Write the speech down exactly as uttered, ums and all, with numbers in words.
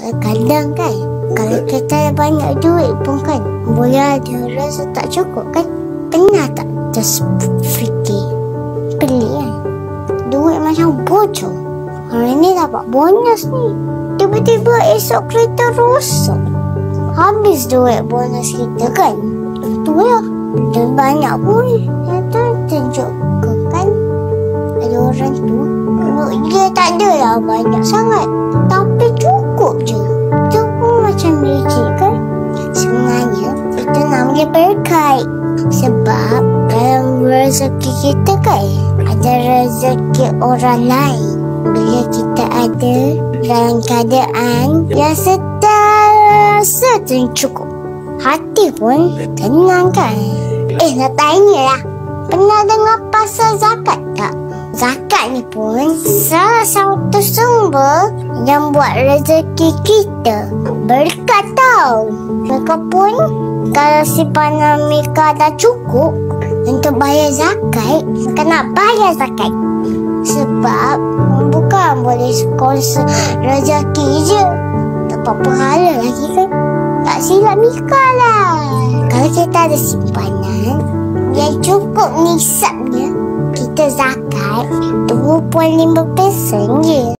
Kadang-kadang kan, kalau kita ada banyak duit pun kan, boleh ada rasa tak cukup kan. Pernah tak terfikir? Pelik kan? Duit macam bocor. Hari ni dapat bonus ni, tiba-tiba esok kereta rosak. Habis duit bonus kita kan. Tu lah, dan banyak pun itu tunjukkan ada orang tu dia tak ada lah banyak sangat, tapi cukup je. Itu pun macam leceh kan. Sebenarnya itu namanya berkait. Sebab dalam rezeki kita kan ada rezeki orang lain. Bila kita ada dalam keadaan yang sentiasa cukup, hati pun tenang kan. Eh nak tanya lah, pernah dengar pasal zakat tak? Zakat ni pun salah satu sumber yang buat rezeki kita berkat tau. Mereka pun kalau simpanan mereka dah cukup untuk bayar zakat, kena bayar zakat. Sebab bukan boleh sponsor rezeki je, dapat pahala lagi kan. Tak silap Mika lah. Kalau kita ada simpanan yang cukup nisabnya, kita zakat dua puluh lima peratus je.